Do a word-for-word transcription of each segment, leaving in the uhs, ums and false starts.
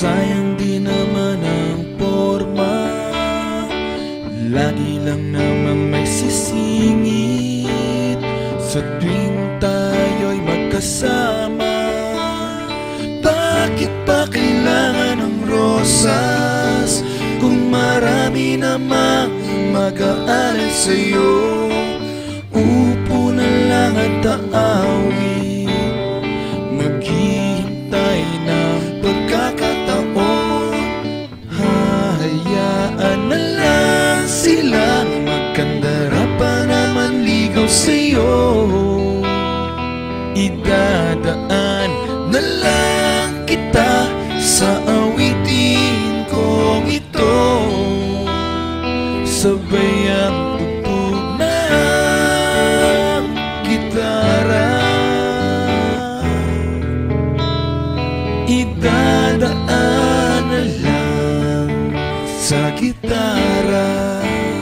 sayang di naman ang forma. Lagi lang naman may sisingit sa tuwing tayo'y magkasama. Bakit pa kailangan ng rosas kung marami namang mag-aalala sa'yo? Upo na lang at aawit, maghihintay ng pagkakataon. Hahayaan na lang sila magkandara pa naman ligaw sa'yo. Idadaan na lang kita sa awitin kong ito, sabay ang tugtog ng gitara. Idadaan na lang sa gitara.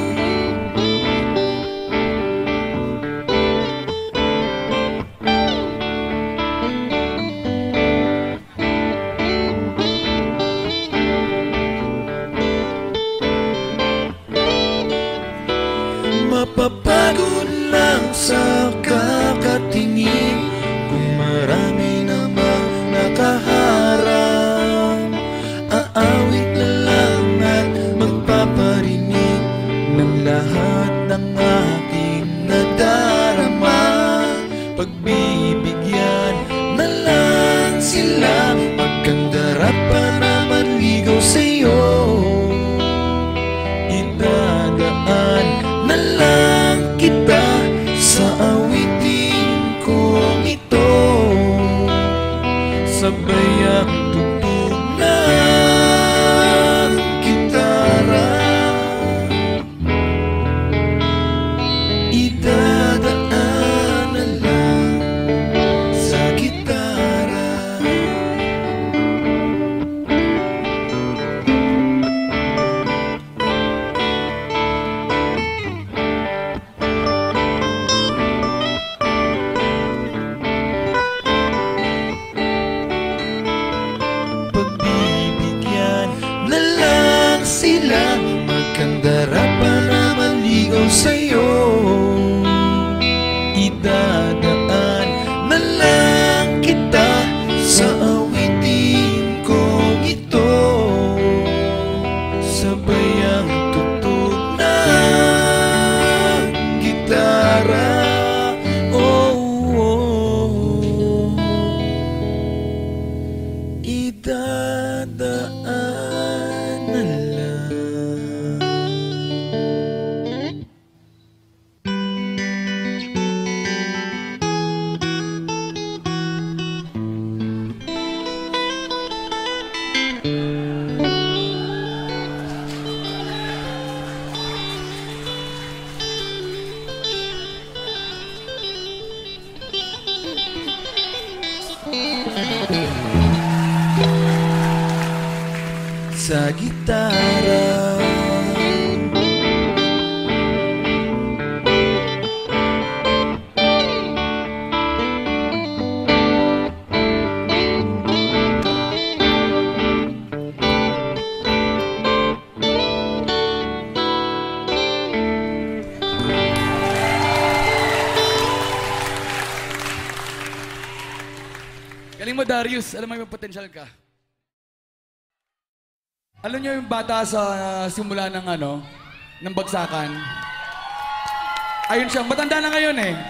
Mapapagod lang sa kakatingin kung marami namang nakaharang. Aawit na lang at magpaparinig ng lahat ng aking nadarama. Pagbibigyan na lang sila magkandara pa naman ligaw sa'yo. Idadaan na lang kita sa awitin kong ito, sabay ang tugtog ng gitara. Idadaan na lang sa gitara. Sila magkandara pa naman ligaw sa'yo. Idadaan na lang kita sa awitin kong ito, sabay ang tugtog ng gitara. Oh, oh. Idadaan na lang. Sa gitara. Galing mo, Darius. Alam mo yung potential ka. Alam niyo yung bata sa uh, simula ng ano, ng bagsakan? Ayun siya. Matanda na ngayon eh.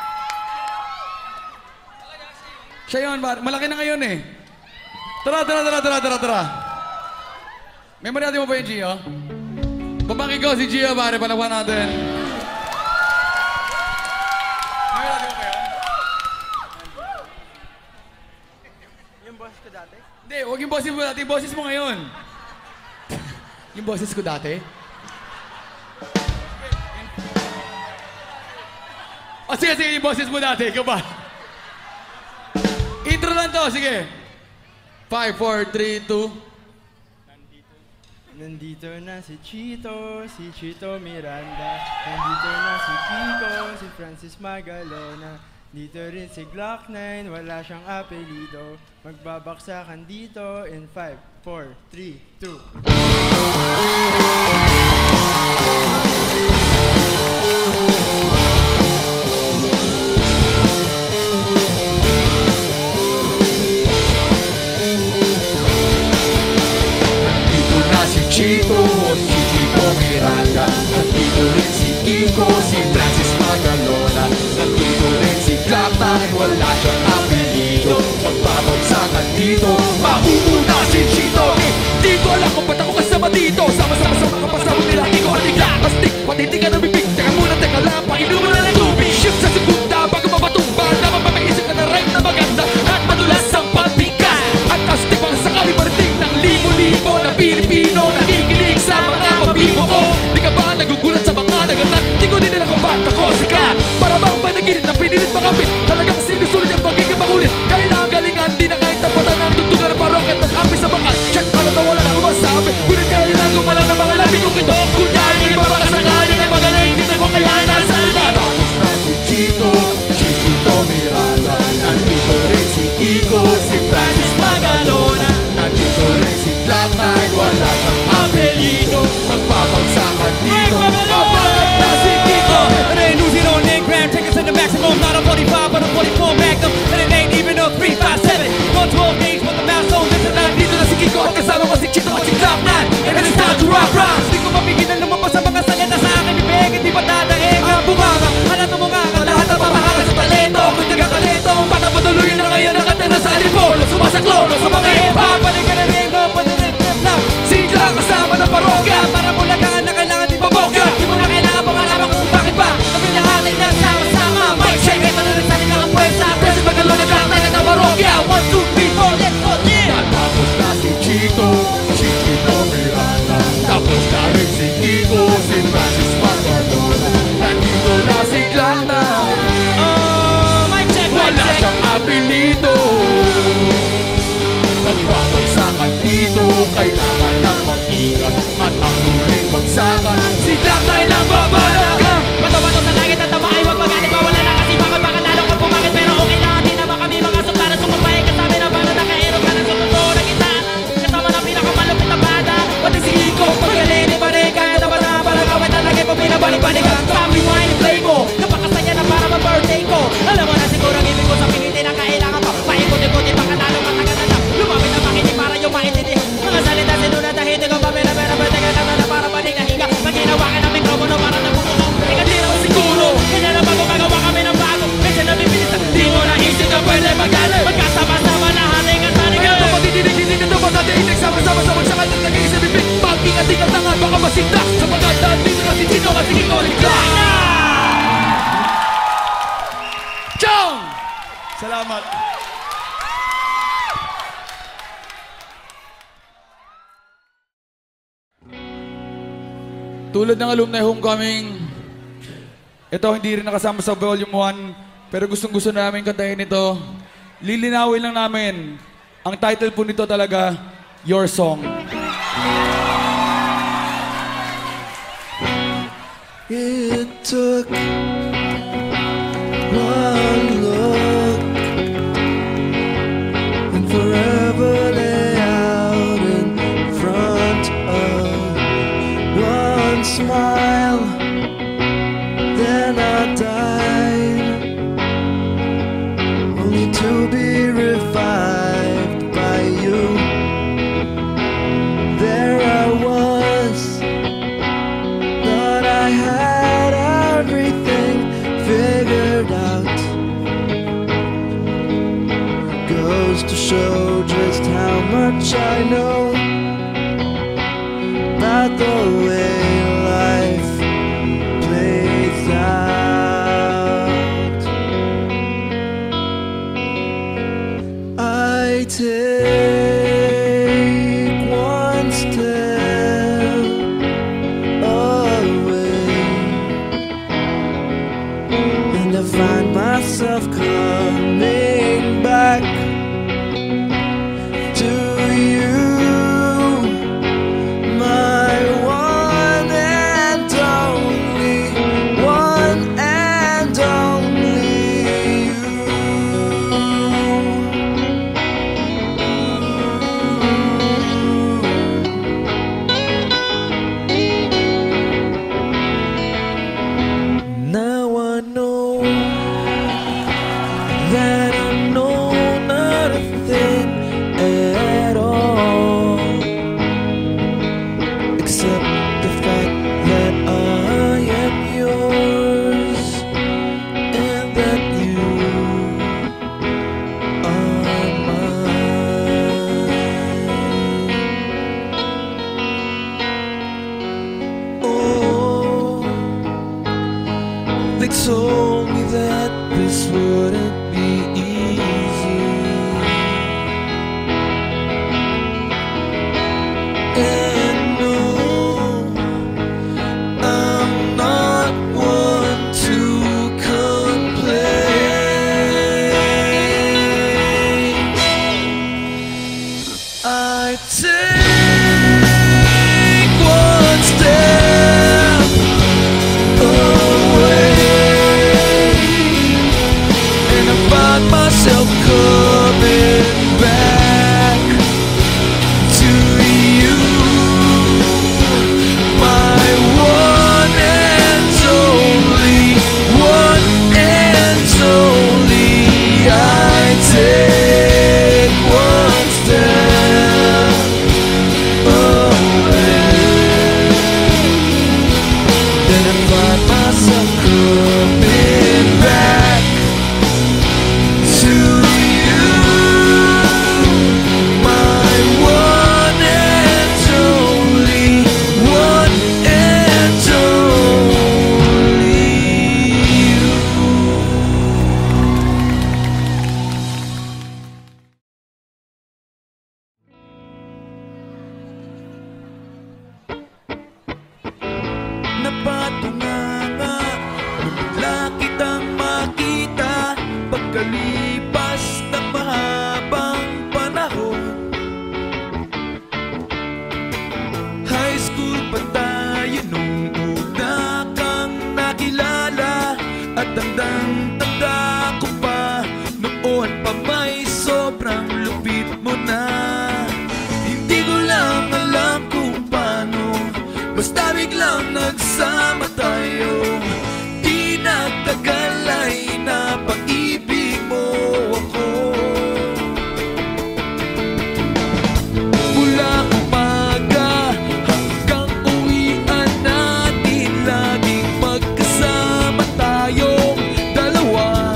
Siya yun. Malaki na ngayon eh. Tara, tara, tara, tara, tara, tara. Memory natin mo ba yung Gio? Pabangki ko si Gio, pare. Palakpan natin. Memory natin mo ba yun? Yung boses ko dati? Hindi, huwag yung boses mo dati. Yung boses mo ngayon. Yung boses ko dati? O sige, sige, yung boses mo dati. Ikaw ba? Intro lang to, sige. five, four, three, two. Nandito. Nandito na si Chito, si Chito Miranda. Nandito na si Kiko, si Francis Magalona. Dito rin si Glock nine, wala siyang apelido. Magbabaksakan dito in five, four, three, two. Nandito na si Chito, si Chito Miranda. Nandito rin si Kiko, si Francis Magalona. Nandito rin si Glatan, wala siyang apelido. Magbabagsakan dito, mahuhuna si Chito. Di ko alam kung ba't ako kasama dito. Sama-sama sa mga pasabog nila. Di ko aligla, kastik, pati di ka nabibig. Teka muna, teka lang, painuman na ng tubig. Shift sa segunda bago mabatumba. Dapat mapaisip ka na rin na maganda at madulas ang pagbigkas. At kastik pang sakali mariting ng libo-libo na Pilipino. Nakikinig sa mga pabibo ko. Di ka ba nagugulat sa mga naganap? Di ko din nila kung ba't ako sikat. Para bang panaginip na pinilit makapit. Talagang sinusulit ang pagiging makulit. Kailangan galingan, di na kahit tapatan ang tutugan ng parokit. Nag-api sa bakas, check para na wala na kumasabi. Ngunit kailangan gumalang ng mga labi kong ito. Kunyari, iba pa kasangali na magaling. Di na ko kaya nasa lahat. Tapos na si Chito, si Chito Miranda. Nandito rin si Kiko, si Francis Magalona. Nandito rin si Glatan, wala siyang apelido. Magbabagsakan dito, mabagat na si Kiko. And it ain't losing on eight grand tickets in the maximum. Not a forty-five, but a forty-four Magnum. And it ain't even a three five seven. Go twelve days with the mouse on. Listen na, dito na si Kiko. At kasama ko si Chito at si Glock nine. And it's time to rock rock. Di ko mapigilan lumabas sa mga salita sa akin ibig. Hindi ba dadaig ang bunganga? Halat mo nga ka, lahat ang pamahanga sa talento. Kung di ka kalento, patapatuloy na ngayon nakatira sa alipon. Sumasaklo sa mga hip-hop. Balik ka na rin, go, panirin, lang. Si Glock kasama ng parokya. Para bulagaan na kailangan di babokya. Di mo na kailangan pangalaman kung bakit ba. Kami lahat ay nagsama-sama. Mic check, ito na rin sa nila ang pwesa. Pwesa magalo na Glock nine at ang parokya. One, two, three, four, let's go, yeah! Tapos na si Chito, si Chito Miranda. Tapos na rin si Kiko, si Francis Magalona. Nandito na si Glatan, Oh, mic check, mic wala check. siyang apelido. Magbabagsakan dito, kailangan ng mag-ingat. At ang huling bagsakan, si Glatan ang babalaga. Bato-bato sa langit at tama ay wag magalit. Mawala na kasi bakit baka lalo ka pumangit. Pero okay lang, di naman kami mga sultana. Sumabay kasama na banda, naka-aero ka ng sumunod na gitara. Kasama na pinakamalupit na banda. Pati si Kiko, pagaling ni Barika. Dapat na parang kawin talaga pa pinabalik-balik. Sabi mo ay play mo, napakasaya na para ma-birthday ko. Alam mo na siguro ang ibig ko sa piniti na kailangan pa. Paikot-ikot yung pagkatalo matagal na lang. Lumapit na makinig para yung maintindihan. Mga salita sinunod na hindi ko pa pera-pera-pera na para panig na higa. Pag ginawa ka ng mikropono para nabubuko. Ika di naman siguro, kanya na bago magawa kami ng bago. Medyo nabibilisan, di mo naisip na pwede magaling. Magkasama-sama na haling at haling. Kaya ito patidinig-dinig na naman natin inig. Sama-sama sa magsakan at nag-iisip bibig. Pag-ingat-ingat na nga baka masinda. Sa pagkandaan dito na si Chito at si Kiko at si Glock. Chong! Salamat. Tulad ng alumni homecoming, ito hindi rin nakasama sa volume one, pero gustong gusto namin kantahin ito. Lilinawin lang namin, ang title po nito talaga, Your Song. It took one look and forever lay out in front of one smile. Then I died, only to be revived by you. There I was, thought I had everything figured out. Goes to show just how much I know about the way life plays out. I take one step away, and I find myself coming back to you, my one take one step away, and I find myself coming back to you, my one and only, one and only. I take one step away, then I find myself coming back to you, my one and only, one and only you. Napatunganga, lumula kitang makita pagkalipas ng mahabang panahon. High school pa tayo nung una kang nakilala, at tandang-tanda ko pa noon pa may sobrang lupit mo na. Hindi ko lang alam kung paano, basta biglang nagsama tayo. Di nagtagal ay napag-ibig mo ako. Mula umaga hanggang uwian natin, laging magkasama tayong dalawa.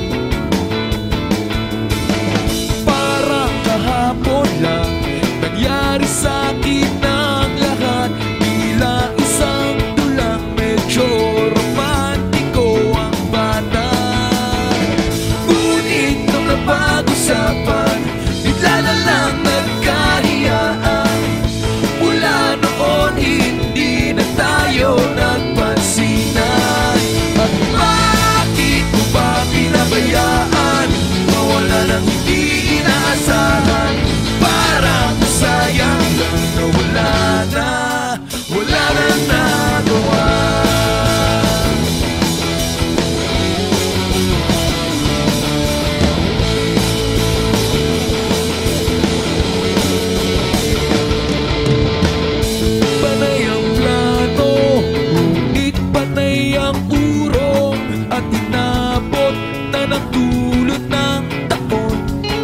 Parang kahapon lang nangyari sa'kin ang lahat, tila isang tulang medyo romantiko ang bata. Ngunit nung napag-usapan, bigla na lang nagkahiyaan. Mula noon hindi na tayo nagpansinan. At bakit mo ba pinabayaan mawala ng hindi inaasahan? Parang sayang lang na wala na, wala na nagawa. Panay ang plano, ngunit panay ang urong, at inabot na ng dulot ng taon.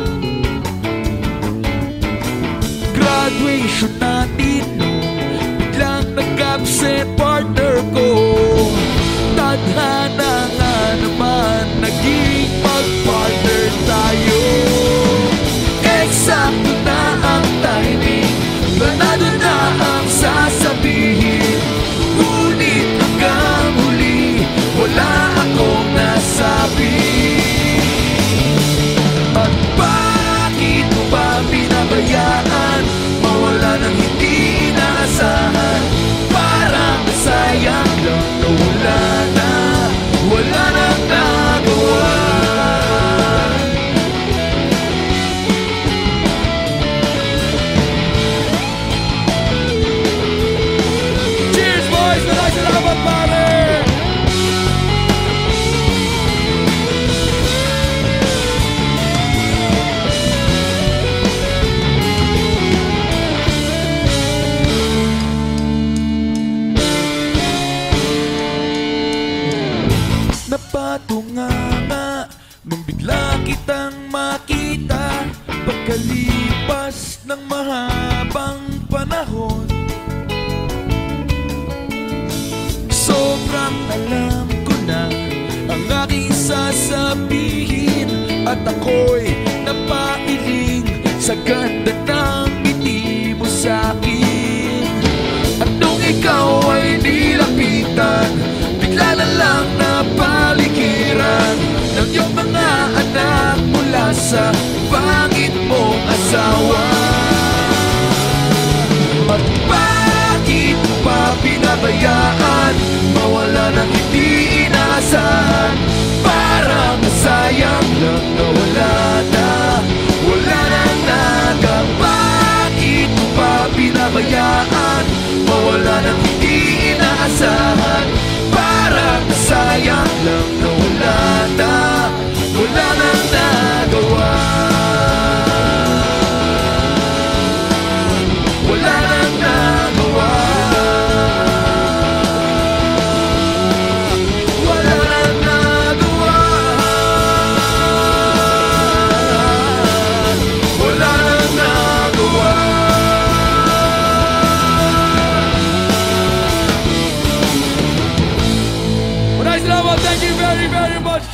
Graduation natin nung biglang nag-absent partner ko. Tadhana nga naman, naging mag-partner tayo. Eksakto na ang timing, planado na ang sasabihin. Ngunit hanggang huli, wala akong nasabi. At bakit mo ba pinabayaan mawala ng hindi inaasahan? Parang sayang lang na wala na, wala nang nagawa. Cheers boys! Maraming salamat pare! Napatunganga nung bigla kitang makita pagkalipas ng mahabang panahon. Sobrang alam ko na ang aking sasabihin, at ako'y napailing sa ganda ng ngiti mo sa'kin. At nung ikaw ay nilapitan, bigla na lang napaligiran ng iyong mga anak mula sa pangit mong asawa. At bakit pa pinabayaan mawala ng hindi inaasahan? Parang sayang lang na wala na, wala na nagabaki.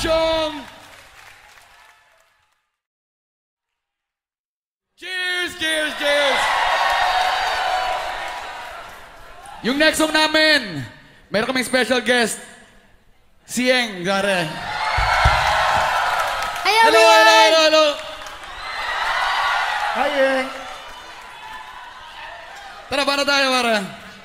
Chong! Cheers! Cheers! Cheers! Yung next song namin, meron kaming special guest. Si Eng, gare. Hi Hello, everyone! hello, hello, hello! Hi, Eng! Tara, para tayo, para.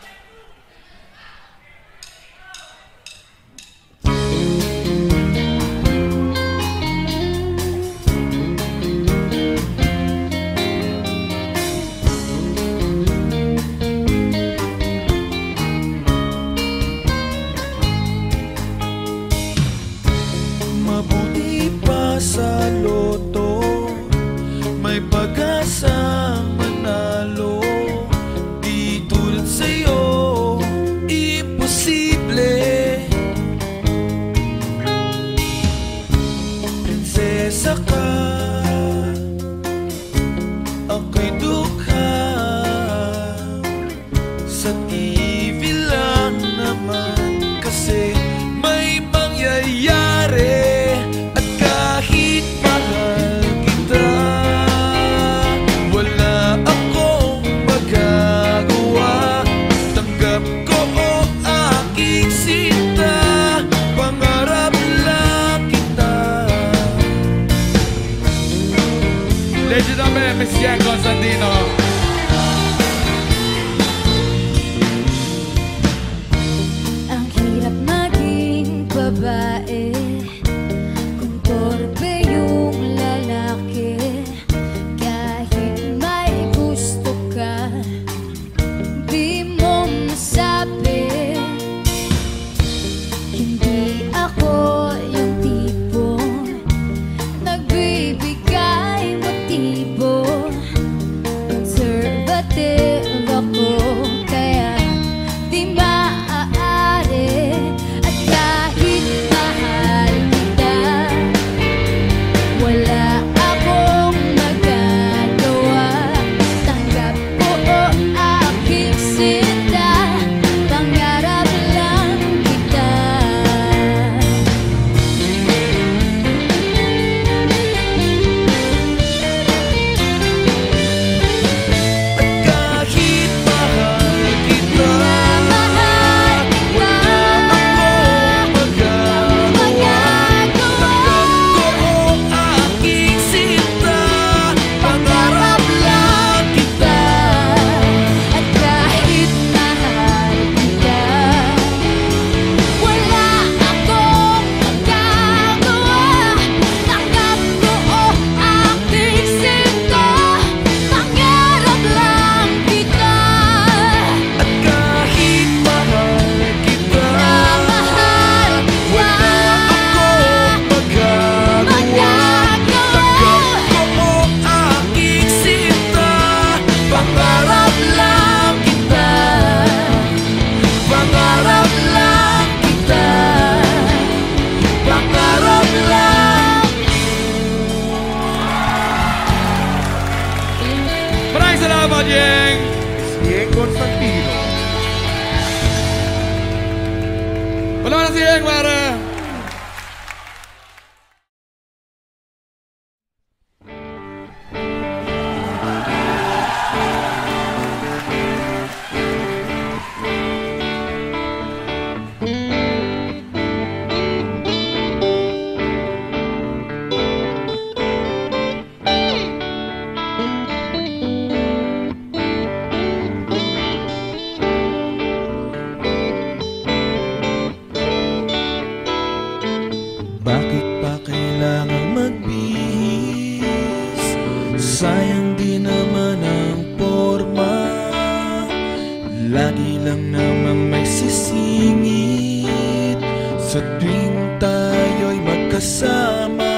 Mabuti pa sa loto, may pag-asang manalo. Di tulad sa'yo, imposible. Prinsesa ka, ako'y dukha. Sa T V lang naman kasi may mangyayari. At kahit mahal kita, wala akong magagawa. Tanggap ko o aking sinta, pangarap lang kita. Legend namin, Miss Yang Constantino. Ang hirap maging babae kung torpe yung lalaki. Kahit may gusto ka, di mo masabi. Hindi ako yung tipo nagbibigay motibo. Conservative ako, kaya di maaari. At kahit mahal kita, wala akong magagawa. Tanggap ko o aking sinta, pangarap lang kita. Kahit mahal kita, Mahal kita, akong magagawa. Tanggap ko o aking sinta, pangarap lang kita. at kahit mahal kita, wala akong magagawa. Tanggap ko o aking sinta, pangarap lang kita. At kahit mahal kita, Mahal wala akong magagawa. Tanggap ko o aking sinta, pangarap lang kita. Pangarap lang kita. Pangarap lang. Maraming salamat, Yang! Si Eng Constantino. Wala na si Yang, para. Bakit pa kailangan magbihis? Sayang di naman ang forma. Lagi lang namang may sisingit sa tuwing tayo'y magkasama.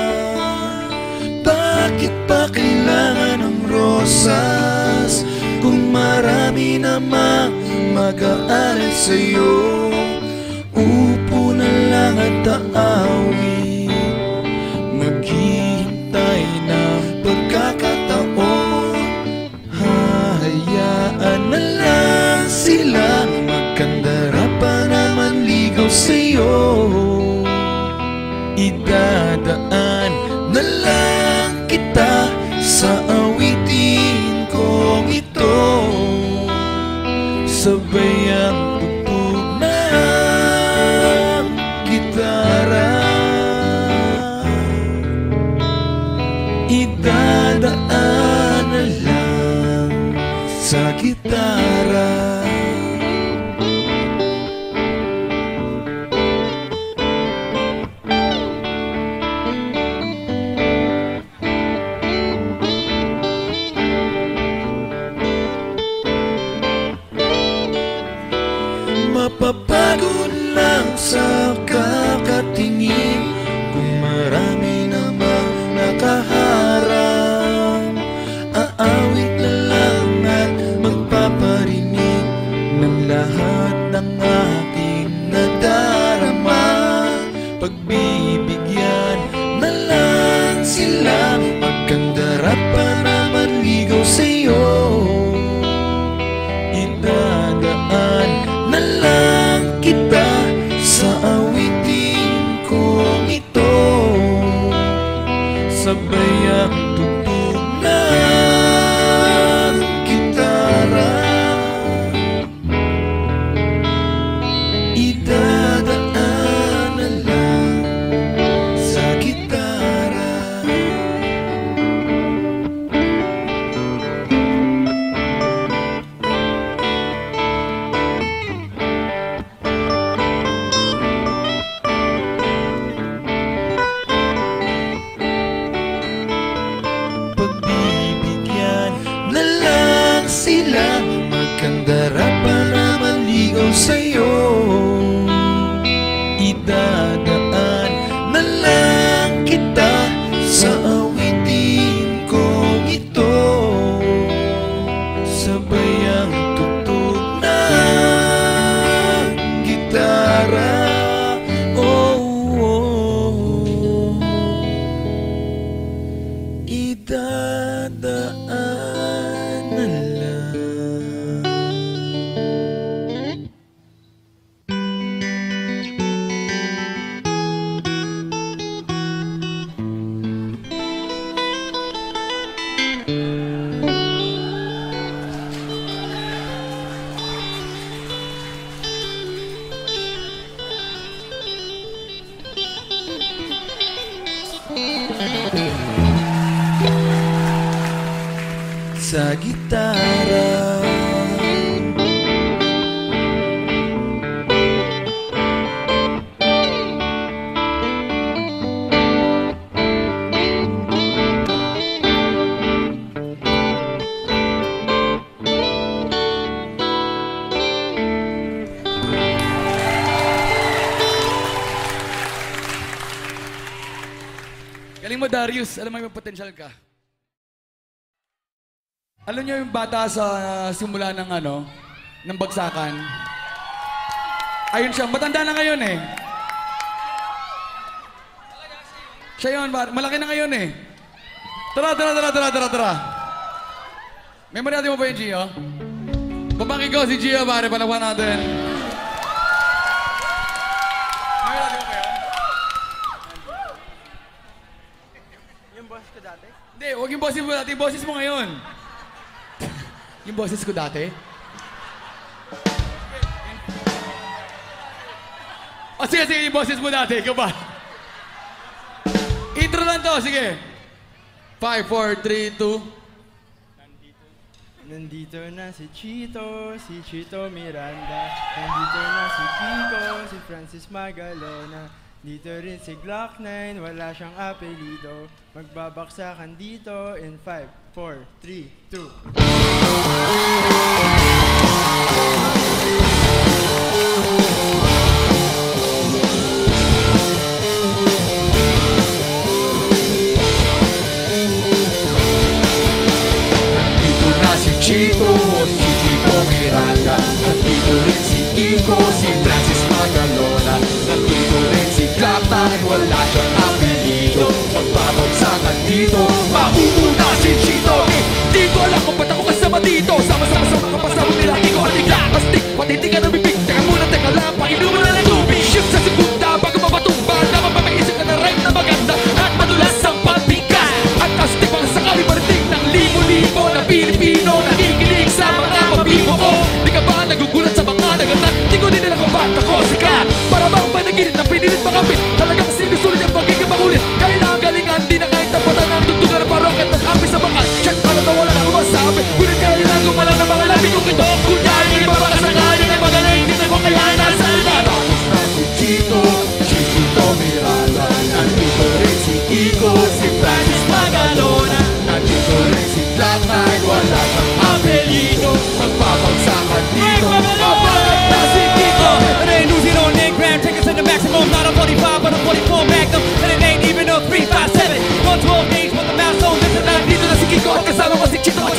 Bakit pa kailangan ng rosas kung marami namang mag-aalala sa'yo? Upo na lang at aawit, maghihintay ng pagkakataon. Hahayaan na lang sila magkandara pa naman ligaw sa'yo. Ida sa gitara. Mapapagod lang sa kakatingin kung marami namang nakaharap. Aawit na lang at magpaparinig ng lahat ng aking nadarama. Pagbibigyan na lang sila, magkandara pa naman ligaw sa'yo. Idadaan na lang kita sa awitin kong ito, sabay ang tugtog ng gitara. Idadaan na lang sa gitara. Pagbibigyan na lang sila, magkandara pa naman ligaw sa'yo. Idadaan na lang kita sa awitin kong ito, sabay ang tugtog ng gitara. Oh, oh. Idadaan na lang. Sa gitara. Galing mo, Darius. Alam mo yung potential ka. Alam niyo yung bata sa uh, simula ng ano, ng bagsakan? Ayun siya. Matanda na ngayon eh. Siya yun. Malaki na ngayon eh. Tara, tara, tara, tara, tara, tara. Memory natin mo ba yung Gio? Babaki ko si Gio, pare. Palawan natin. Memory natin mo ba yun? Yung boss ko dati? Hindi, huwag yung boses mo dati. Yung boses mo ngayon. Yung boses ko dati. O sige, sige, yung boses mo dati. Ikaw ba? Intro lang to, sige. five, four, three, two. Nandito na si Chito, si Chito Miranda. Nandito na si Kiko, si Francis Magalona. Dito rin si Glock nine, wala siyang apelido. Magbabaksakan dito in five, four, three, two. Nandito na si Chito, si Chito Miranda. Nandito rin si Kiko, si Francis Magalona. Nandito rin si Glock nine, wala siyang apelido. Magbabagsakan dito, mauuna si Chito. Eh, di ko alam kung ba't ako kasama dito. Sama-sama sa mga kasama nila, di ko artigla. Kastik, pati di ka nabibig. Teka muna, teka lang, painuman na ng tubig. Shift sa segunda, bago mapatumba. Naman mamaisip ka na rhyme na maganda at madulas ang pagbigas. At kastik, pang sakali mariting ng libo-libo na Pilipino nakikinig sa mga pabibo ko. Di ka ba nagugulat sa mga naganap? Di ko din nila kung ba't ako sikat. Para bang panaginip na pinilit makapit. Talagang sinusulit ang pagiging makulit. Kailangan galingan, di na kahit tapatan ang tugtugan ng parokit. Nag-api sa mga chat, para na wala na kumasabi. Ngunit kailangan gumalang na mga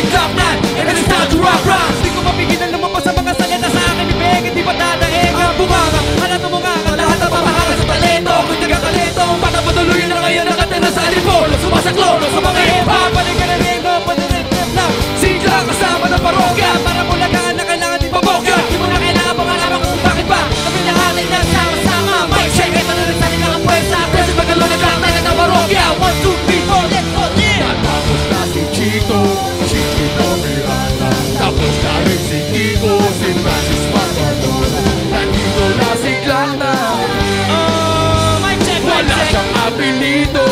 si Glock nine, and it's time to rock rock. Di ko mapigilan lumabas sa mga salita sa akin ibig. Hindi pa dadaig ang bunganga. Hanap mo nga ka lahat ng pamahalan sa talento. Kung taga-kalento, patapatuloy na ngayon nakatira sa alipolo. Sumasaklono sa mga hip-hop. Balik ka na rin, no, panirin-trip lang. Si Glock kasama ng parokya. Para mulagaan na kailangan di pabokya. Di mo na kailangan pong alaman kung bakit ba kami lahat ay nagsama-sama. Mic check, ay tanong sa nila ang puwersa. President Magalo na Glock nine ng parokya. One, two, three, four, let's go, yeah! Tapos na si Chito, si Chito Miranda. Tapos na rin si Kiko, si Francis Magalona. Nandito na si Glock nine. Oh, mic check, mic Wala check. siyang apelido.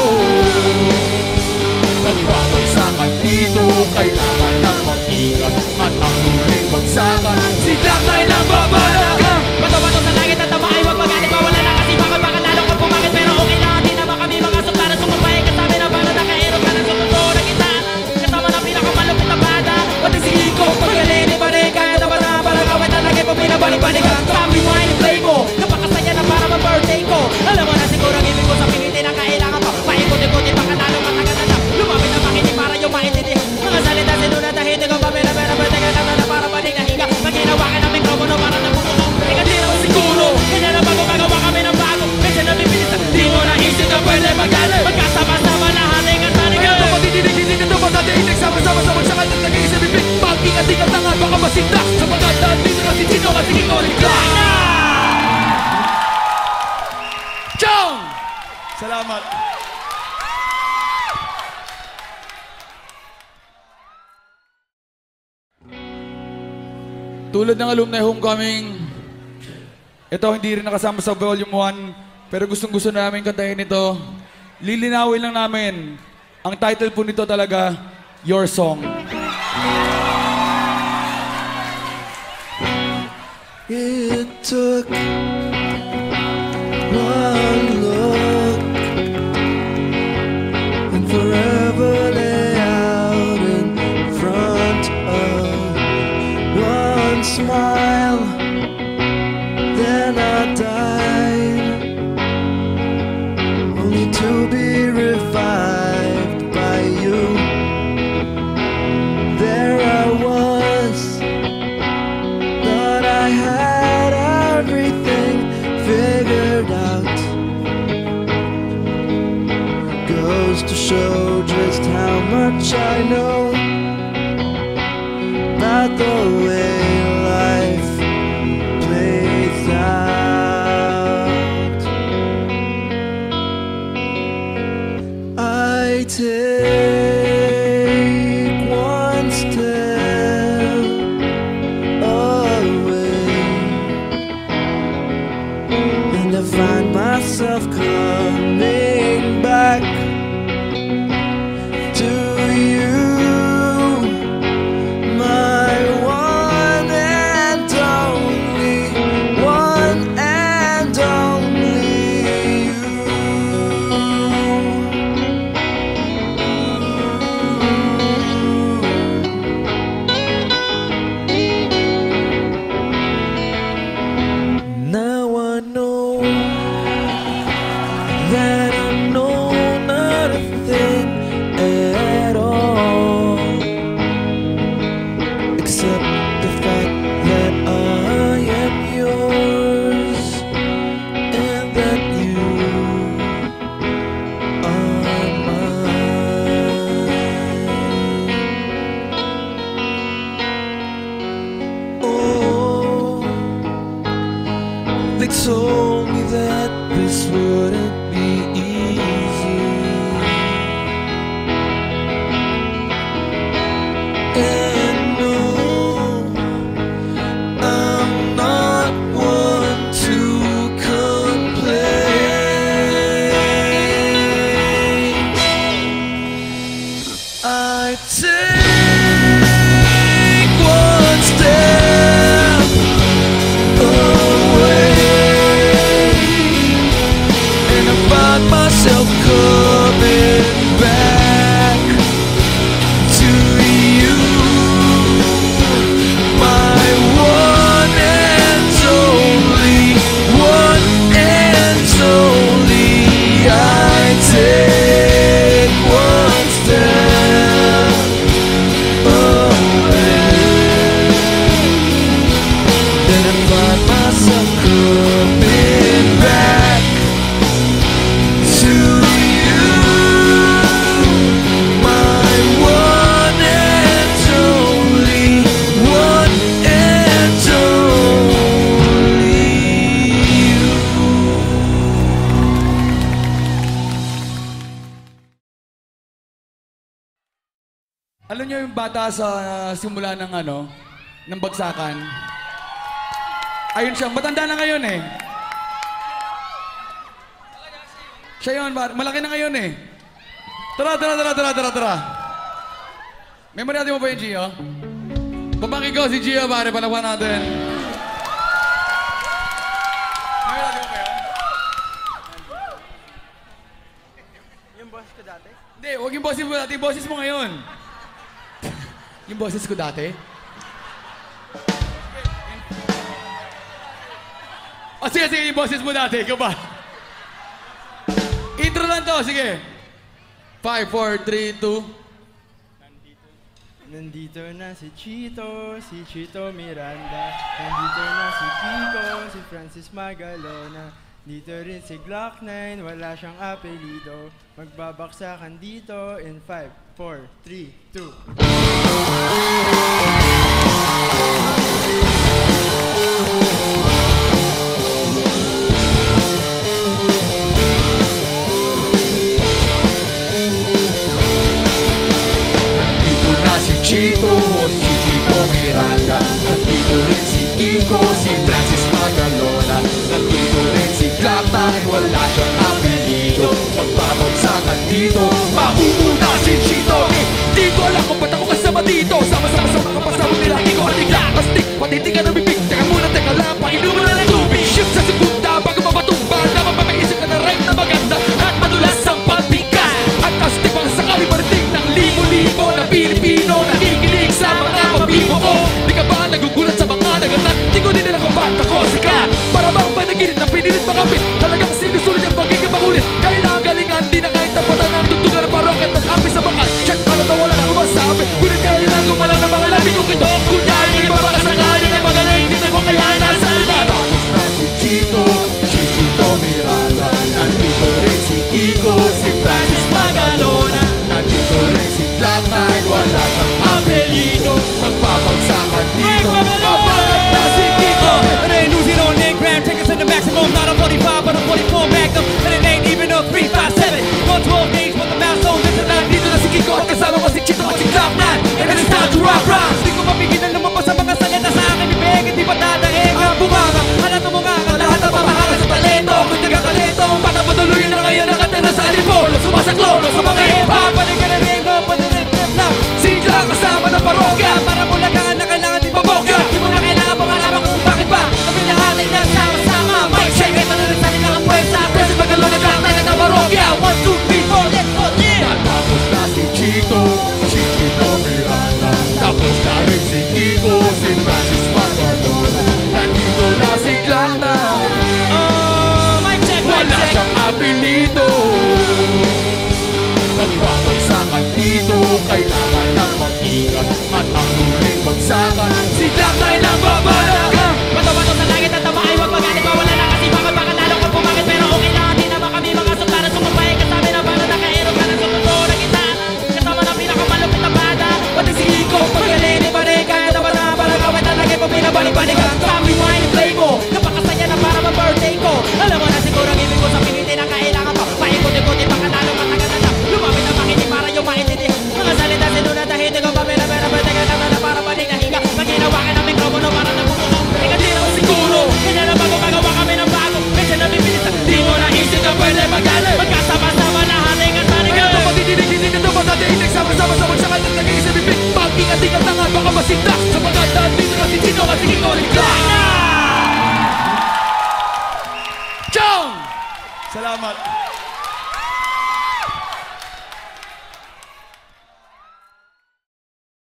Nagbabagsakan dito, kailangan ng mag-ingat. At ang huling bagsakan, si Glock nine ang babalakan. Bato-bato sa langit at tama ay wag magalit. Mawala na kasi bakit baka lalo kang pumakit. Pero okay lang, di naman kami mga sultana. Sumabay kasama na para naka-aero ka na sa mundo na kita. Kasama na pinakamalupit na bata. Pati si Iko, pagkalini pa rin. Kaya naman na parang awet na lagi po pinabalik-balik. Sabi mo ay play mo, napakasaya na para ma-birthday ko. Alam mo na siguro ang ibig ko sa piniti na kailangan pa. Paikot-ikutin baka lalo matagal na. Lumapit na makinig para yung maintindihan. Mga salita sinunod na hindi ko pamela. Pero birthday ka na para balik na higa. Maginawakan ang mikropono para nabubuko. Ikaw di naman siguro, kanya na bago magawa kami ng bago. Medyo nabibilis na di mo naisip na pwede magalit. Magkasama-sama na hating at manigal. Kaya ito patidinig-dinig ito pa sa dahilig. Sama-sama sa magsakal at nag-iisip ibig. Pag-ingat-ingat na nga baka masindak. Sa pagkandaan dito na si Chito at si Kiko ni Glock nine. Chong! Salamat. Tulad ng alumni homecoming, ito hindi rin nakasama sa volume one, pero gustong gusto namin kantahin ito. Lilinawin lang namin, ang title po nito talaga, Your Song. It took one look and forever lay out in front of one smile. Then I died, only to be revived by you. There I was, thought I had everything figured out. Goes to show just how much I know about the way life plays out. I take one step away, and I find myself coming back to you, my one and only, one and only you. Now I know that I know not a thing at all, except the fact that I am yours and that you are mine. Oh, they told me that this wouldn't be easy, and no, I'm not one to complain. I take one step away, bata sa uh, simula ng ano, ng bagsakan. Ayun siya, matanda na ngayon eh. Siya yun, malaki na ngayon eh. Tara, tara, tara, tara, tara, tara. Memory natin mo ba yung Gio? Babangin ko si Gio, pare, palawan natin. Memory natin mo ba yun? Yung boss ko dati? Hindi, huwag yung boses mo dati, yung boses mo ngayon. Yung boses ko dati? O oh, sige, sige, yung boses mo dati, ikaw ba? Intro lang to, sige. five, four, three, two. Nandito na si Chito, si Chito Miranda. Nandito na si Kiko, si Francis Magalona. Dito rin si Glock nine, wala siyang apelido. Magbabaksakan dito in five, four, three, two. Chito, si Chito Miranda. Nandito rin si Kiko, si Francis Magalona. Nandito rin si Glock nine, wala siyang apelido. Magbabagsakan dito, mauuna si Chito. Eh, di ko alam kung ba't ako kasama dito. Sama-sama sa mga pasama nila, di ko hatigla. Pastik, pati di ka nabibig. Teka muna, teka lang, painuman na ng tubig. Shift sa segunda, bago mapatumba. Dapat mapaisip ka na rhyme na maganda at madulas ang pagbigkas. At astig pang sakali mariting ng libo-libo na Pilipino. Nakikinig sa mga pabibo ko. Di ka ba nagugulat sa mga naganap? Di ko din nila kung ba't ako sikat. Para bang panaginip na pinilit makapit. Talagang sinusulit ang pagiging makulit. Kailangan galingan, di na kahit tapatan ang tugtugan ng parokit at api sa bakas. Check para na wala na akong masabi. Ngunit kailangan gumalang ng mga labi kong ito. Kunyari, iba ba kasangani ay magaling. Di na ko kaya nasa iba. Tapos na si Chito, si Chito Miranda. Nandito rin si Kiko, si Francis Magalona. Nandito rin si Glock nine, wala siyang apelido. Magpapagsakan dito, mabalat na si Kiko. And they losing on eight gram, take us to the maximum. Not a forty-five, but a forty-four Magnum. And it ain't even a three five seven. one twelve gauge, but the mouse on this and that. Nandito na si Kiko at kasama ko si Chito at si Glock nine. And it's time to rock rock. Di ko mapigilan lumabas sa mga salita sa akin bibig. Hindi pa dadaig ang bunganga. Alam mo nga ka, lahat ang pamahanga sa talento. Kung nagkakalito, baka patuloyin na ngayon ang katana sa alipolo. Sumasaklono sa mga hip-hop. Balik ka na rin ko, patuloyin lang. Si Glock kasama ng parokya. Para mo lagaan na kailangan di pabokya. Di mo na kailangan pangalaman kung bakit ba. Kami lahat ay nagsama-sama. Mic check, ito na rin sa nila ang pwesta. Present Magalona, Glock nine at ang parokya. One, two, three, four, let's go, yeah! Tapos na si Chito, si Chito Miranda. Tapos na rin si Kiko, si Francis Magalona. Nandito na si Glock nine. Oh, mic check, mic Wala check. siyang apelido. Magbabagsakan dito, kailangan ng mag-ingat. At ang huling bagsakan, si Glock nine ang babalagan. Matawato sa langit at tama ay wag magalit. Mawala na kasi bakit baka lalo ka pumakit. Pero okay lang, di naman kami mga sultana. Sumabay kasama na para naka-aero ka na sa totoo na kita. Kasama na pinakamalupit na bata. Pati si Kiko, pagaling ni Bane. Kaya naman na para gawin talaga po pinabalik-balikan. Kami wine and play mo, napakasaya na para ma-birthday ko. Alam mo na siguro ang ibig ko sa piniti na kailangan pa. Paikot-ikutin baka lalo matagal na lang. Lumapit na makinig para yung maintindihan. Mga salita sinunod na hindi ko papera-pera. Pwede ka na para balik na hinga. Pag hinawakan ang mikropono para nabubukaw. Ika di naman siguro, kanya na bago magawa kami ng bago. Medyo nabibilis na di mo naisip na pwede magalit. Magkasama-sama na haling at manigal. Kaya ito patidinig-dinig na ito matatinig. Sama-sama sa magsakal ng nag-iisip ibig. Pag-ingat-ingat na nga baka masinda. Sa pagkandaan dito na si Chito at si Kiko at si Glock. Chong! Salamat.